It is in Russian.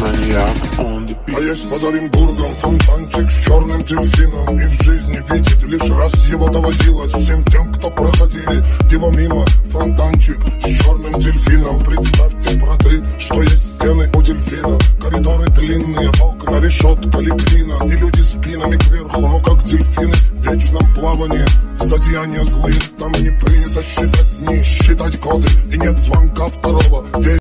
Maniac on the beat. А есть под Оренбургом фонтанчик с черным дельфином. И в жизни видеть лишь раз его доводилось. Всем тем, кто проходили его мимо. Фонтанчик с черным дельфином. Представьте, браты, что есть стены у дельфина. Коридоры длинные, окна, решетка, лепнина. И люди спинами кверху, ну как дельфины в вечном плавании. Злодеяния злые, там не принято считать дни, считать годы. И нет звонка второго.